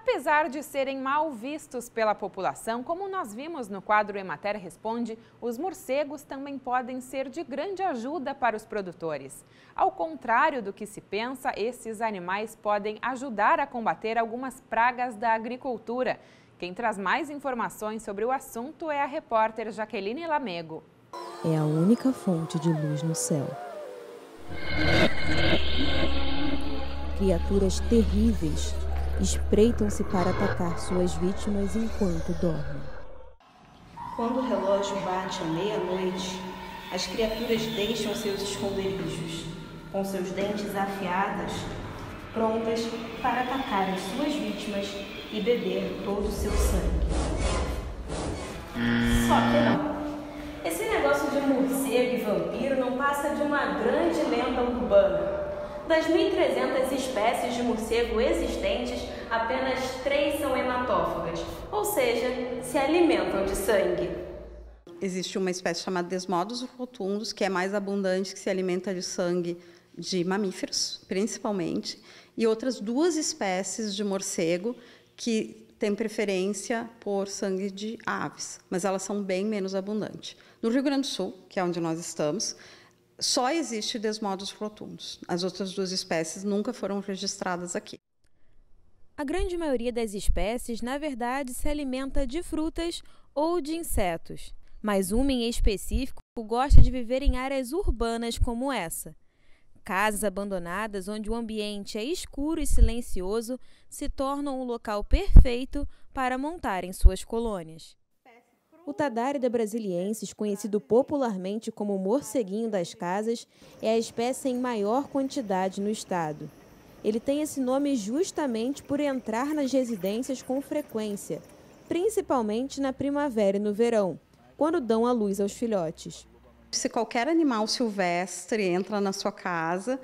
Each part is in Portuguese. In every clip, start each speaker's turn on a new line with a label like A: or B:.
A: Apesar de serem mal vistos pela população, como nós vimos no quadro Emater Responde, os morcegos também podem ser de grande ajuda para os produtores. Ao contrário do que se pensa, esses animais podem ajudar a combater algumas pragas da agricultura. Quem traz mais informações sobre o assunto é a repórter Jaqueline Lamego.
B: É a única fonte de luz no céu. Criaturas terríveis espreitam-se para atacar suas vítimas enquanto dormem.
C: Quando o relógio bate à meia-noite, as criaturas deixam seus esconderijos, com seus dentes afiados, prontas para atacar as suas vítimas e beber todo o seu sangue. Só que não. Esse negócio de morcego e vampiro não passa de uma grande lenda urbana. Das 1.300 espécies de morcego existentes, apenas 3 são hematófagas, ou seja, se alimentam de sangue.
D: Existe uma espécie chamada Desmodus rotundus, que é mais abundante, que se alimenta de sangue de mamíferos, principalmente, e outras 2 espécies de morcego que têm preferência por sangue de aves, mas elas são bem menos abundantes. No Rio Grande do Sul, que é onde nós estamos, só existe Desmodus rotundus. As outras 2 espécies nunca foram registradas aqui.
B: A grande maioria das espécies, na verdade, se alimenta de frutas ou de insetos. Mas uma em específico gosta de viver em áreas urbanas como essa. Casas abandonadas onde o ambiente é escuro e silencioso se tornam um local perfeito para montarem suas colônias. O Tadarida brasiliensis, conhecido popularmente como morceguinho das casas, é a espécie em maior quantidade no estado. Ele tem esse nome justamente por entrar nas residências com frequência, principalmente na primavera e no verão, quando dão à luz aos filhotes.
D: Se qualquer animal silvestre entra na sua casa,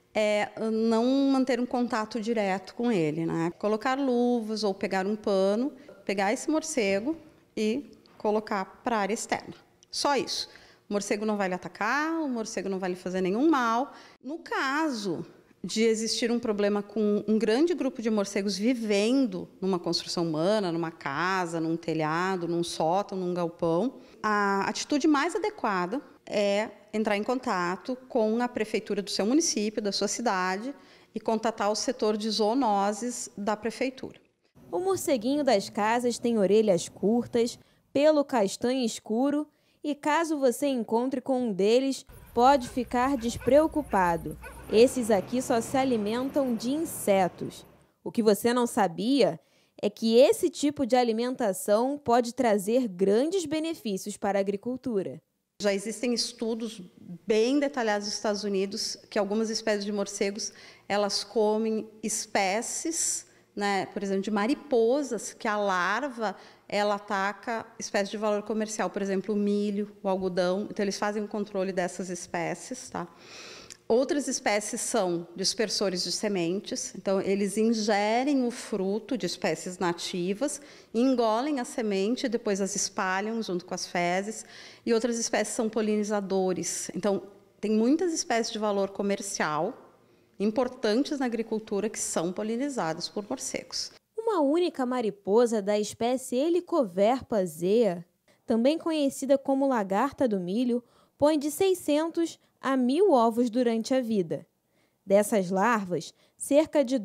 D: não manter um contato direto com ele, né? Colocar luvas ou pegar um pano, pegar esse morcego e colocar para a área externa. Só isso. O morcego não vai lhe atacar, o morcego não vai lhe fazer nenhum mal. No caso de existir um problema com um grande grupo de morcegos vivendo numa construção humana, numa casa, num telhado, num sótão, num galpão, a atitude mais adequada é entrar em contato com a prefeitura do seu município, da sua cidade, e contatar o setor de zoonoses da prefeitura.
B: O morceguinho das casas tem orelhas curtas, pelo castanho escuro e, caso você encontre com um deles, pode ficar despreocupado. Esses aqui só se alimentam de insetos. O que você não sabia é que esse tipo de alimentação pode trazer grandes benefícios para a agricultura.
D: Já existem estudos bem detalhados nos Estados Unidos que algumas espécies de morcegos, elas comem espécies, né, por exemplo, de mariposas, que a larva ela ataca espécies de valor comercial, por exemplo, o milho, o algodão. Então, eles fazem o controle dessas espécies, tá? Outras espécies são dispersores de sementes. Então, eles ingerem o fruto de espécies nativas, engolem a semente e depois as espalham junto com as fezes. E outras espécies são polinizadores. Então, tem muitas espécies de valor comercial importantes na agricultura que são polinizadas por morcegos.
B: Uma única mariposa da espécie Helicoverpa zea, também conhecida como lagarta do milho, põe de 600 a 1.000 ovos durante a vida. Dessas larvas, cerca de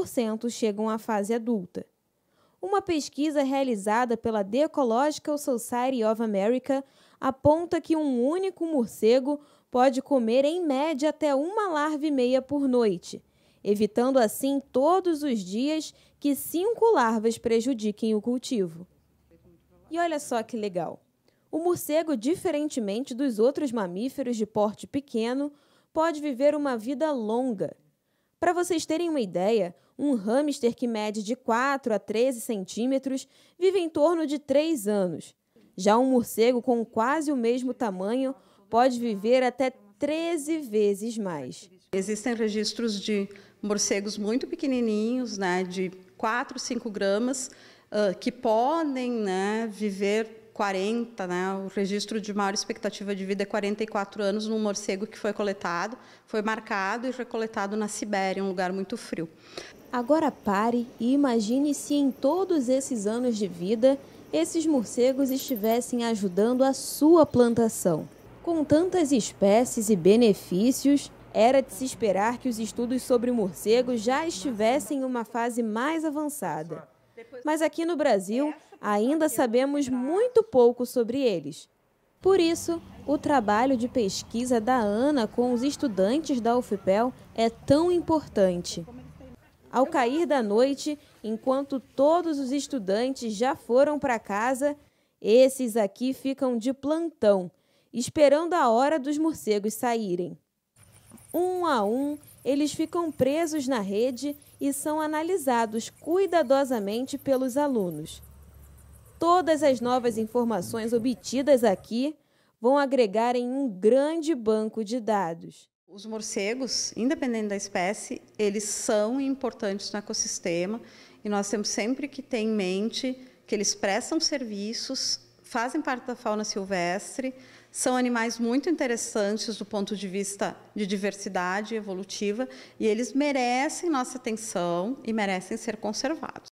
B: 2% chegam à fase adulta. Uma pesquisa realizada pela The Ecological Society of America aponta que um único morcego pode comer em média até 1 larva e meia por noite, evitando assim todos os dias que 5 larvas prejudiquem o cultivo. E olha só que legal! O morcego, diferentemente dos outros mamíferos de porte pequeno, pode viver uma vida longa. Para vocês terem uma ideia, um hamster que mede de 4 a 13 centímetros vive em torno de 3 anos. Já um morcego com quase o mesmo tamanho pode viver até 13 vezes mais.
D: Existem registros de morcegos muito pequenininhos, né, de 4, 5 gramas, que podem, né, viver 40, né? O registro de maior expectativa de vida é 44 anos num morcego que foi marcado e recoletado na Sibéria, um lugar muito frio.
B: Agora pare e imagine se em todos esses anos de vida, esses morcegos estivessem ajudando a sua plantação. Com tantas espécies e benefícios, era de se esperar que os estudos sobre morcegos já estivessem em uma fase mais avançada. Mas aqui no Brasil, ainda sabemos muito pouco sobre eles. Por isso, o trabalho de pesquisa da Ana com os estudantes da UFPEL é tão importante. Ao cair da noite, enquanto todos os estudantes já foram para casa, esses aqui ficam de plantão, esperando a hora dos morcegos saírem. Um a um, eles ficam presos na rede e são analisados cuidadosamente pelos alunos. Todas as novas informações obtidas aqui vão agregar em um grande banco de dados.
D: Os morcegos, independente da espécie, eles são importantes no ecossistema e nós temos sempre que ter em mente que eles prestam serviços, fazem parte da fauna silvestre, são animais muito interessantes do ponto de vista de diversidade evolutiva e eles merecem nossa atenção e merecem ser conservados.